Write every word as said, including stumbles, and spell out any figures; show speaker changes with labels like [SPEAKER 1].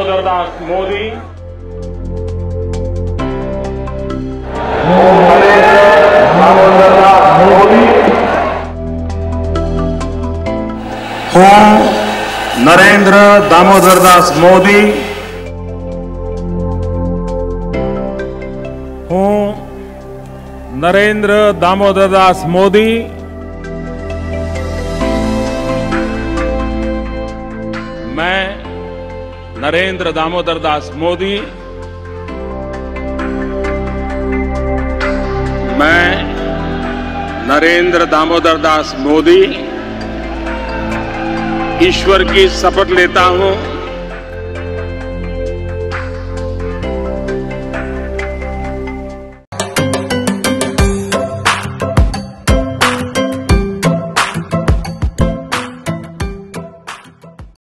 [SPEAKER 1] दामोदर दास मोदी।
[SPEAKER 2] हूँ नरेंद्र दामोदर दास मोदी
[SPEAKER 1] हूँ नरेंद्र दामोदर दास मोदी मैं नरेंद्र दामोदर दास मोदी मैं नरेंद्र दामोदर दास मोदी ईश्वर की शपथ लेता हूं